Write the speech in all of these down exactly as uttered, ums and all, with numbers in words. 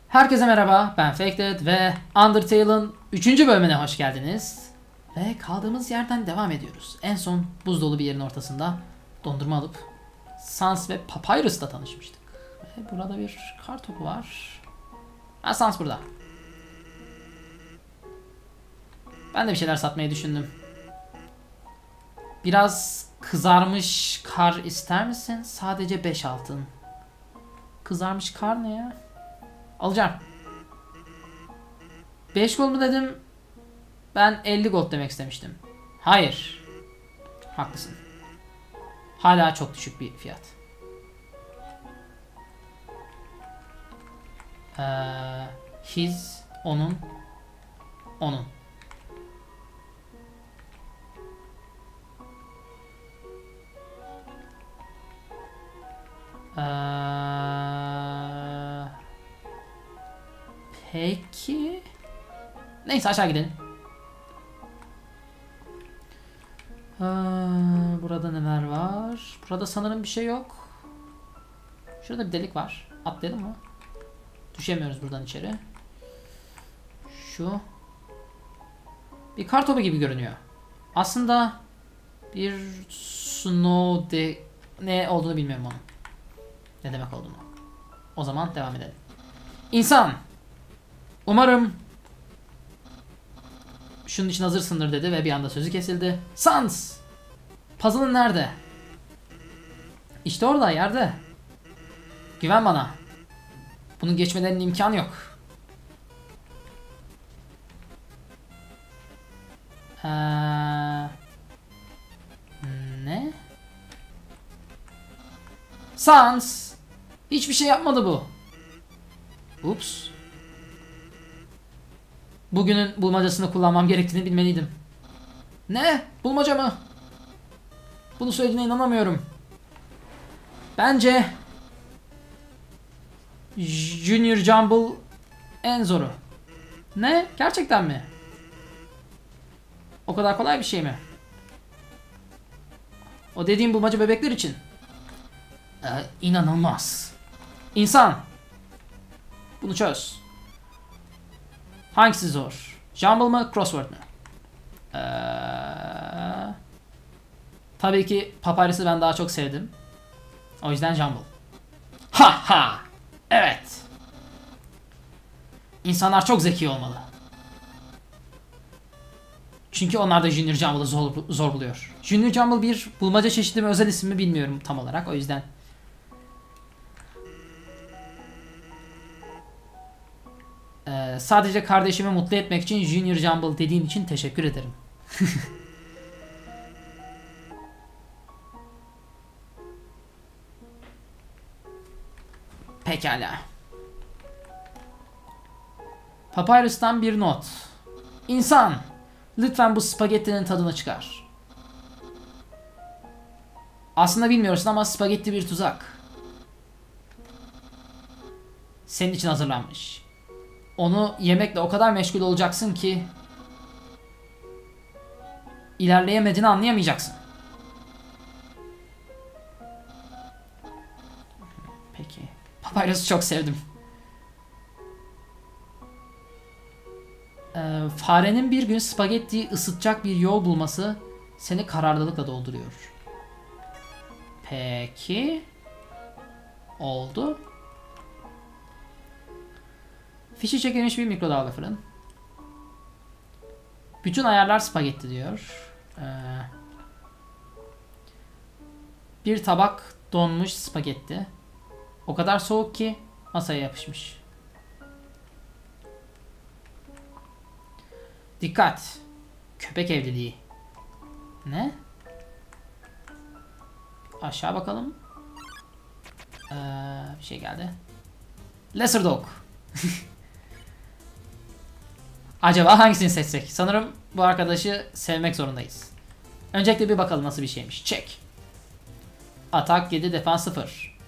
Herkese merhaba, ben Faked ve Undertale'ın üçüncü bölümüne hoş geldiniz. Ve kaldığımız yerden devam ediyoruz. En son buz dolu bir yerin ortasında dondurma alıp Sans ve Papyrus'la tanışmıştık. Ve burada bir kar topu var. Ha, Sans burada. Ben de bir şeyler satmayı düşündüm. Biraz kızarmış kar ister misin? Sadece beş altın. Kızarmış kar ne ya? Alacağım. beş gold mu dedim? Ben elli gold demek istemiştim. Hayır. Haklısın. Hala çok düşük bir fiyat. Ee, his, onun, onun. Ee, peki. Neyse aşağı gidelim. Ee, burada neler var? Burada sanırım bir şey yok. Şurada bir delik var. Atlayalım mı? Düşemiyoruz buradan içeri. Şu. Bir kar topu gibi görünüyor. Aslında bir snow de ne olduğunu bilmiyorum onun. Ne demek olduğunu. O zaman devam edelim. İnsan. Umarım şunun için hazırsındır dedi ve bir anda sözü kesildi. Sans! Puzzle'ın nerede? İşte orada, yerde. Güven bana. Bunun geçmelerinin imkanı yok. Ee, ne? Sans! Hiçbir şey yapmadı bu. Ups. Bugünün bulmacasını kullanmam gerektiğini bilmeliydim. Ne? Bulmaca mı? Bunu söylediğine inanamıyorum. Bence Junior Jumble en zoru. Ne? Gerçekten mi? O kadar kolay bir şey mi? O dediğim bulmaca bebekler için. Ee, inanılmaz. İnsan. Bunu çöz. Hangisi zor? Jumble mı? Crossword mu? Ee, tabii ki Papyrus'ı ben daha çok sevdim. O yüzden Jumble. Ha ha. Evet. İnsanlar çok zeki olmalı. Çünkü onlar da Junior Jumble'ı zor, zor buluyor. Junior Jumble bir bulmaca çeşidi mi, özel isim mi bilmiyorum tam olarak. O yüzden. Ee, sadece kardeşimi mutlu etmek için Junior Jumble dediğin için teşekkür ederim. Pekala. Papyrus'tan bir not. İnsan, lütfen bu spagettinin tadını çıkar. Aslında bilmiyorsun ama spagetti bir tuzak. Senin için hazırlanmış. Onu yemekle o kadar meşgul olacaksın ki ilerleyemediğini anlayamayacaksın. Peki. Papyrus'u çok sevdim. Ee, farenin bir gün spagettiyi ısıtacak bir yol bulması seni kararlılıkla dolduruyor. Peki. Oldu. Fişi çekilmiş bir mikrodalga fırın. Bütün ayarlar spagetti diyor. Ee, bir tabak donmuş spagetti. O kadar soğuk ki masaya yapışmış. Dikkat! Köpek evliliği. Ne? Aşağı bakalım. Ee, bir şey geldi. Lesser Dog. Acaba hangisini seçsek? Sanırım bu arkadaşı sevmek zorundayız. Öncelikle bir bakalım nasıl bir şeymiş. Check. Atak yedi, defans sıfır.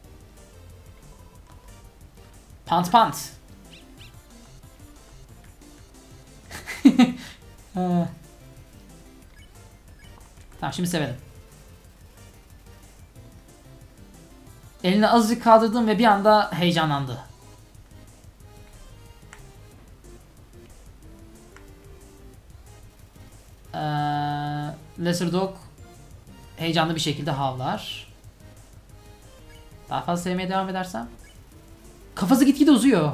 Pant pant. Tamam, şimdi sevelim. Elini azıcık kaldırdım ve bir anda heyecanlandı. Ee, Lesser Dog heyecanlı bir şekilde havlar. Daha fazla sevmeye devam edersem. Kafası gitgide uzuyor.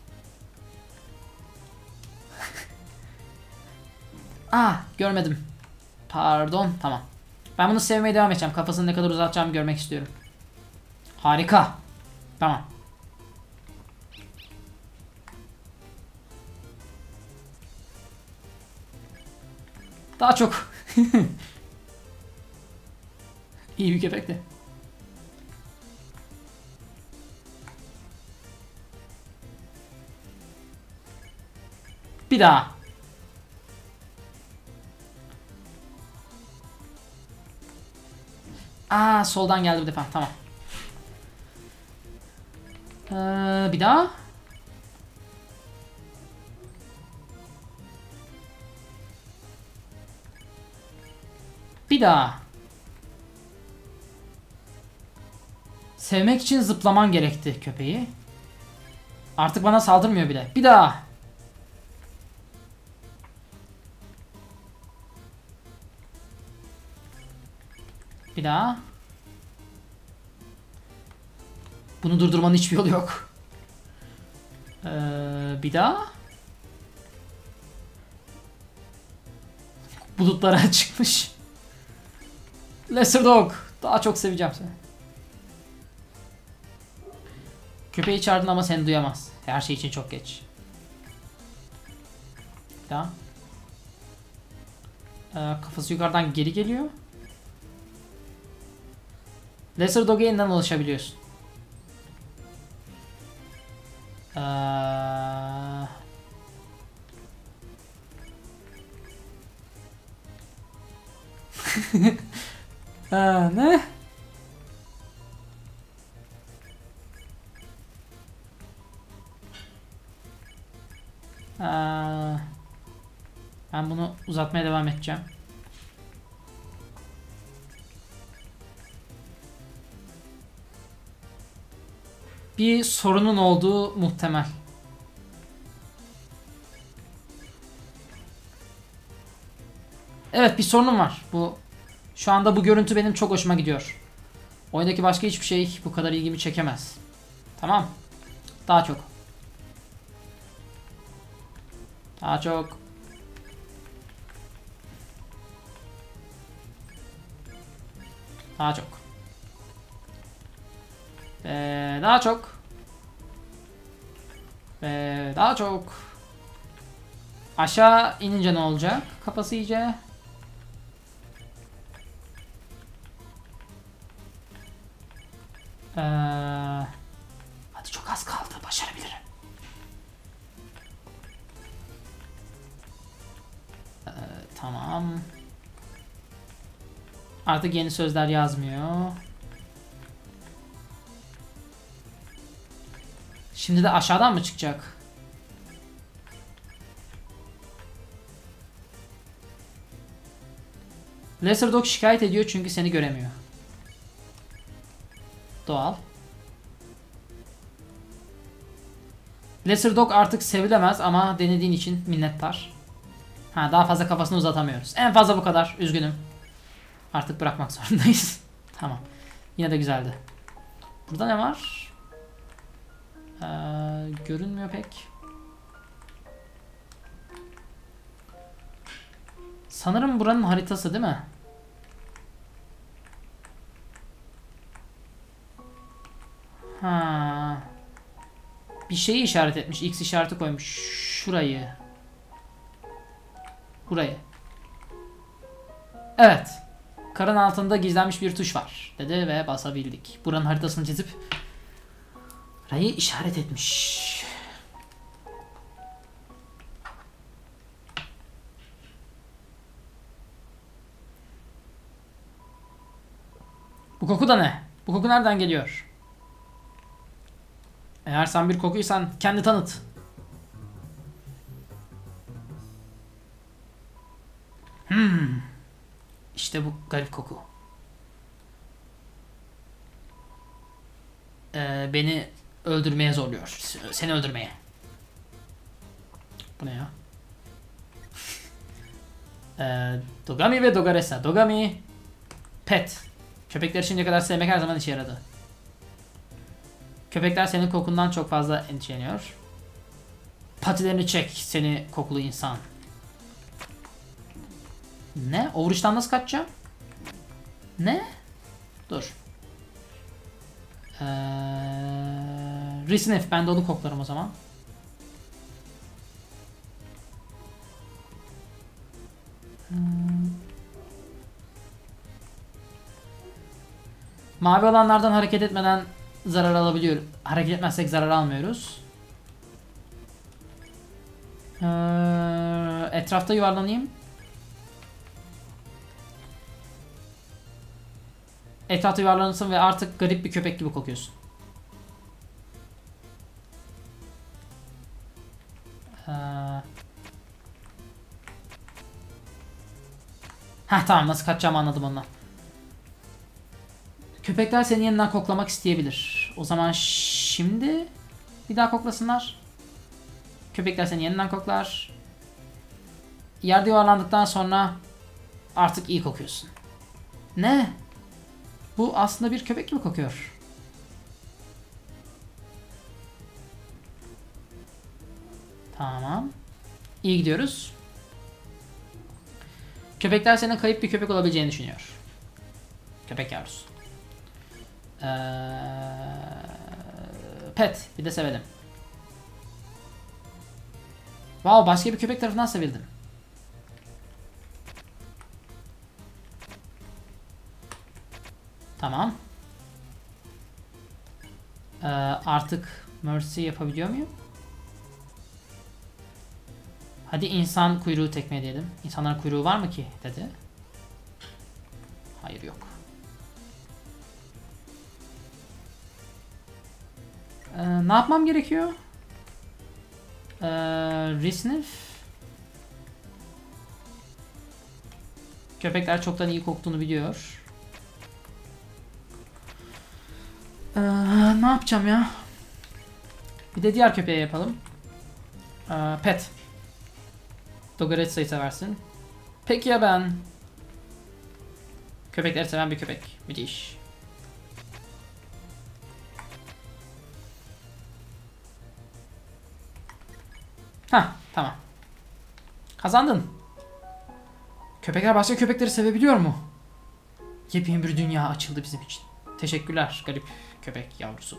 Ah, görmedim. Pardon, tamam. Ben bunu sevmeye devam edeceğim. Kafasını ne kadar uzatacağımı görmek istiyorum. Harika. Tamam. Daha çok. İyi bir köpekti. Bir daha. Aa, soldan geldi bu defa. Tamam. Ee, bir daha. Bir daha. Sevmek için zıplaman gerekti köpeği. Artık bana saldırmıyor bile. Bir daha. Bir daha. Bunu durdurmanın hiçbir yolu yok. Ee, bir daha. Bulutlara çıkmış. Lesser Dog. Daha çok seveceğim seni. Köpeği çağırdın ama seni duyamaz. Her şey için çok geç. Bir daha. Ee, kafası yukarıdan geri geliyor. Lesser Dog'a yeniden ulaşabiliyorsun. Ee... Aa, ne? Aa, ben bunu uzatmaya devam edeceğim. Bir sorunun olduğu muhtemel. Evet, bir sorunum var. Bu şu anda bu görüntü benim çok hoşuma gidiyor. Oyundaki başka hiçbir şey bu kadar ilgimi çekemez. Tamam. Daha çok. Daha çok. Daha çok. Ve daha çok. Ve daha çok. Aşağı inince ne olacak? Kafası iyice. Ee, hadi çok az kaldı. Başarabilirim. Ee, tamam. Artık yeni sözler yazmıyor. Şimdi de aşağıdan mı çıkacak? Lesser Dog şikayet ediyor çünkü seni göremiyor. Doğal. Lesser Dog artık sevilemez ama denediğin için minnettar. Ha, daha fazla kafasını uzatamıyoruz. En fazla bu kadar. Üzgünüm. Artık bırakmak zorundayız. Tamam. Yine de güzeldi. Burada ne var? Ee, görünmüyor pek. Sanırım buranın haritası değil mi? Ha. Bir şeyi işaret etmiş. X işareti koymuş. Şurayı. Burayı. Evet. Karın altında gizlenmiş bir tuş var dedi ve basabildik. Buranın haritasını çizip burayı işaret etmiş. Bu koku da ne? Bu koku nereden geliyor? Eğer sen bir kokuysan kendi tanıt. Hmm. İşte bu garip koku. Ee, beni öldürmeye zorluyor. Seni öldürmeye. Bu ne ya? Ee, Dogami ve Dogaressa. Dogami pet. Köpekleri şimdiye kadar sevmek her zaman işe yaradı. Köpekler senin kokundan çok fazla endişeleniyor. Patilerini çek seni kokulu insan. Ne? Overreach'tan nasıl kaçacağım? Ne? Dur. Ee, Resniff. Ben de onu koklarım o zaman. Hmm. Mavi olanlardan hareket etmeden zarar alabiliyor. Hareket etmezsek zarar almıyoruz. Ee, etrafta yuvarlanayım. Etrafta yuvarlanırsın ve artık garip bir köpek gibi kokuyorsun. Ee... Heh tamam, nasıl kaçacağımı anladım ondan. Köpekler seni yeniden koklamak isteyebilir. O zaman şimdi bir daha koklasınlar. Köpekler seni yeniden koklar. Yerde yuvarlandıktan sonra artık iyi kokuyorsun. Ne? Bu aslında bir köpek gibi kokuyor. Tamam. İyi gidiyoruz. Köpekler senin kayıp bir köpek olabileceğini düşünüyor. Köpek yavrusu. Ee, pet. Bir de sevelim. Wow, başka bir köpek tarafından sevildim. Tamam. Ee, artık Mercy yapabiliyor muyum? Hadi insan kuyruğu tekmeleyelim. İnsanların kuyruğu var mı ki? Dedi. Hayır, yok. Ee, ne yapmam gerekiyor? Ee, Resniff. Köpekler çoktan iyi koktuğunu biliyor. Ee, ne yapacağım ya? Bir de diğer köpeğe yapalım. Ee, pet. Dogaressa'yı seversin. Peki ya ben? Köpekleri seven bir köpek. Müthiş. Hah, tamam. Kazandın. Köpekler başka köpekleri sevebiliyor mu? Yepyeni bir dünya açıldı bizim için. Teşekkürler garip köpek yavrusu.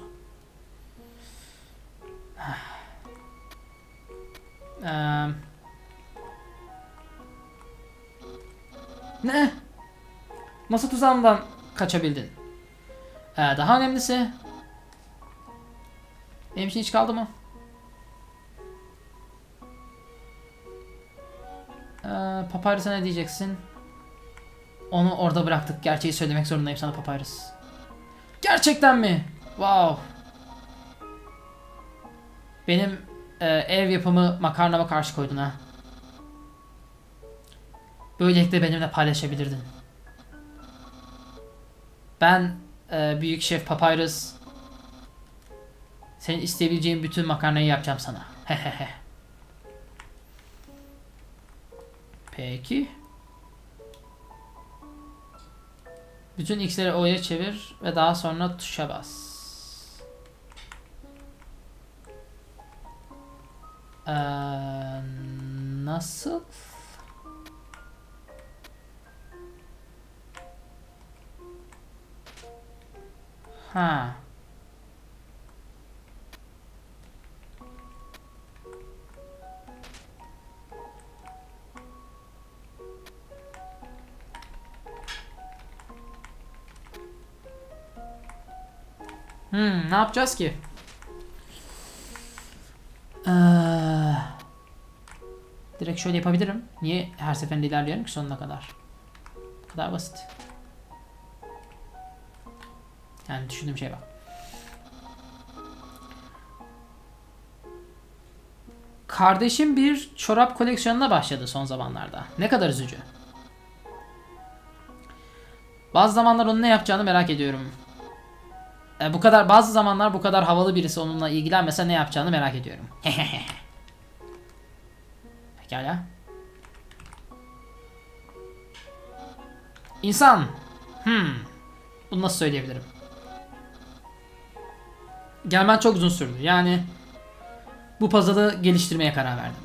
Ee, ne? Nasıl tuzağımdan kaçabildin? Ee, daha önemlisi, benim için hiç kaldı mı? Ee, Papyrus'a ne diyeceksin? Onu orada bıraktık. Gerçeği söylemek zorundayım sana Papyrus. Gerçekten mi? Wow. Benim e, ev yapımı makarnama karşı koydun ha. Böylelikle benimle paylaşabilirdin. Ben e, büyük şef Papyrus, senin isteyebileceğin bütün makarnayı yapacağım sana. Hehehe. Peki. Bütün X'leri O'ya çevir ve daha sonra tuşa bas. Ee, nasıl? Ha. Hmm, ne yapacağız ki? Ee, direkt şöyle yapabilirim. Niye her seferinde ilerliyorum ki sonuna kadar? Bu kadar basit. Yani düşündüğüm şey bak. Kardeşim bir çorap koleksiyonuna başladı son zamanlarda. Ne kadar üzücü. Bazı zamanlar onun ne yapacağını merak ediyorum. E, bu kadar bazı zamanlar bu kadar havalı birisi onunla ilgilenmese ne yapacağını merak ediyorum. Pekala. İnsan. Hmm. Bunu nasıl söyleyebilirim? Gelmen çok uzun sürdü. Yani bu puzzle'ı geliştirmeye karar verdim.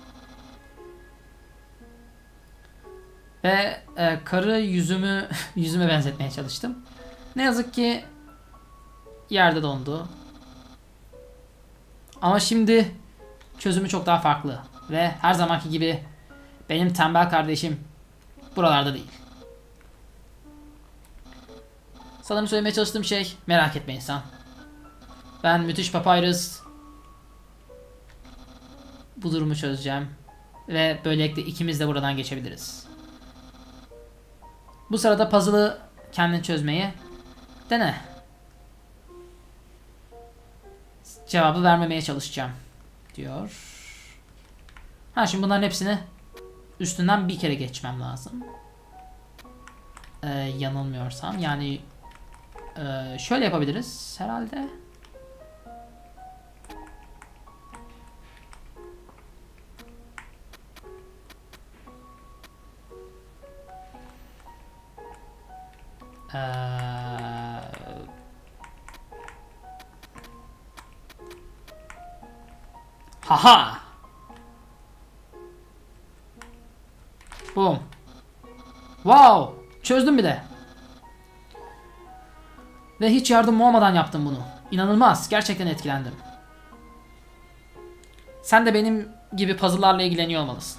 Ve e, karı yüzümü yüzüme benzetmeye çalıştım. Ne yazık ki yerde dondu. Ama şimdi çözümü çok daha farklı. Ve her zamanki gibi benim tembel kardeşim buralarda değil. Sanırım söylemeye çalıştığım şey, merak etme insan. Ben müthiş Papyrus bu durumu çözeceğim. Ve böylelikle ikimiz de buradan geçebiliriz. Bu sırada puzzle'ı kendin çözmeyi dene. Cevabı vermemeye çalışacağım diyor. Ha, şimdi bunların hepsini üstünden bir kere geçmem lazım. Ee, yanılmıyorsam. Yani e, şöyle yapabiliriz herhalde. Ee, haha. Boom. Wow. Çözdüm bir de. Ve hiç yardım olmadan yaptım bunu. İnanılmaz. Gerçekten etkilendim. Sen de benim gibi puzzle'larla ilgileniyor olmalısın.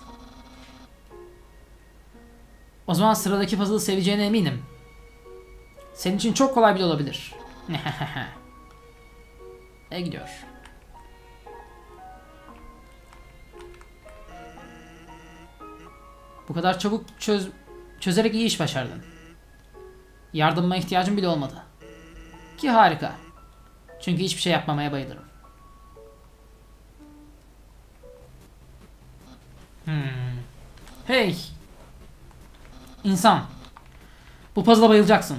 O zaman sıradaki puzzle'ı seveceğine eminim. Senin için çok kolay bile olabilir. Ne gidiyor? Bu kadar çabuk çöz çözerek iyi iş başardın. Yardımıma ihtiyacım bile olmadı. Ki harika. Çünkü hiçbir şey yapmamaya bayılırım. Hmm. Hey! İnsan. Bu puzzle'a bayılacaksın.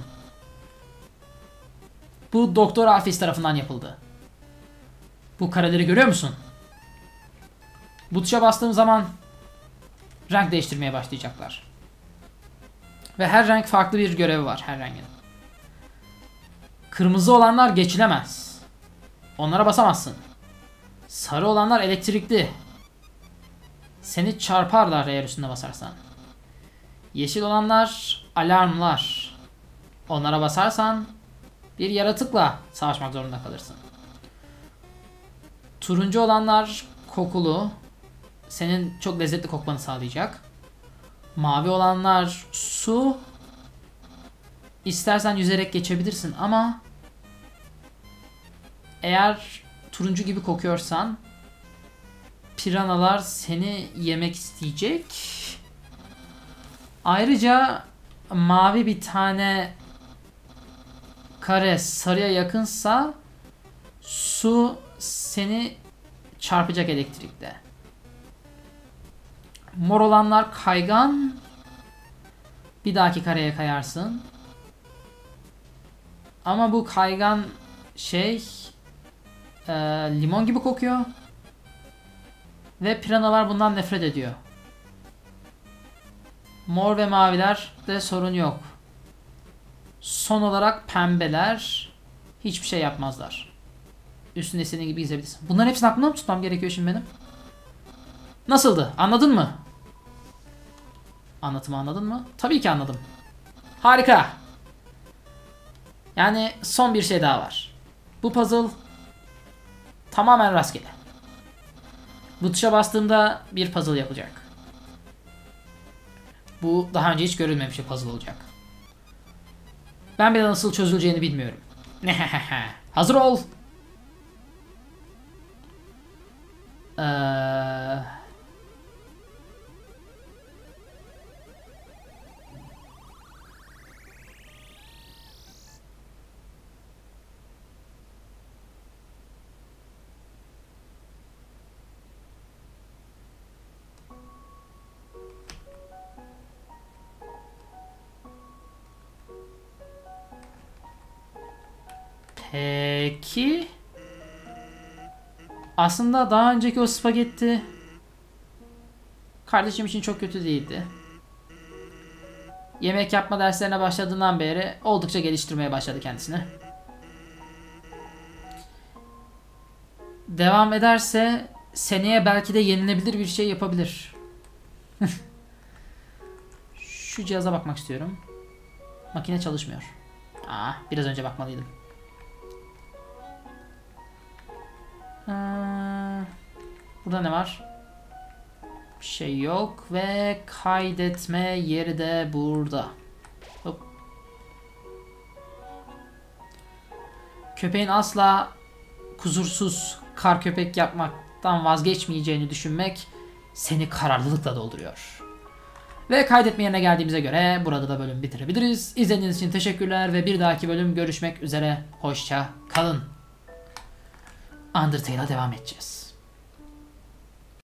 Bu Doktor Alphys tarafından yapıldı. Bu kareleri görüyor musun? Bu tuşa bastığım zaman renk değiştirmeye başlayacaklar. Ve her renk farklı bir görevi var, her rengin. Kırmızı olanlar geçilemez. Onlara basamazsın. Sarı olanlar elektrikli. Seni çarparlar eğer üstüne basarsan. Yeşil olanlar alarmlar. Onlara basarsan bir yaratıkla savaşmak zorunda kalırsın. Turuncu olanlar kokulu. Senin çok lezzetli kokmanı sağlayacak. Mavi olanlar su. İstersen yüzerek geçebilirsin ama eğer turuncu gibi kokuyorsan piranalar seni yemek isteyecek. Ayrıca mavi bir tane kare sarıya yakınsa su seni çarpacak elektrikle. Mor olanlar kaygan. Bir dahaki kareye kayarsın. Ama bu kaygan şey e, limon gibi kokuyor. Ve piranalar bundan nefret ediyor. Mor ve maviler de sorun yok. Son olarak pembeler hiçbir şey yapmazlar. Üstünde istediğin gibi gezebilirsin. Bunların hepsini aklımda mı tutmam gerekiyor şimdi benim? Nasıldı? Anladın mı? Anlatımı anladın mı? Tabii ki anladım. Harika. Yani son bir şey daha var. Bu puzzle tamamen rastgele. Bu tuşa bastığımda bir puzzle yapacak. Bu daha önce hiç görülmemiş bir puzzle olacak. Ben bile nasıl çözüleceğini bilmiyorum. Hazır ol. Eee... Peki. Aslında daha önceki o spagetti kardeşim için çok kötü değildi. Yemek yapma derslerine başladığından beri oldukça geliştirmeye başladı kendisini. Devam ederse seneye belki de yenilebilir bir şey yapabilir. Şu cihaza bakmak istiyorum. Makine çalışmıyor. Aa, biraz önce bakmalıydım. Aa, burada ne var? Bir şey yok ve kaydetme yeri de burada. Hop. Köpeğin asla kusursuz kar köpek yapmaktan vazgeçmeyeceğini düşünmek seni kararlılıkla dolduruyor. Ve kaydetme yerine geldiğimize göre burada da bölüm bitirebiliriz. İzlediğiniz için teşekkürler ve bir dahaki bölüm görüşmek üzere. Hoşça kalın. Undertale'a devam edeceğiz.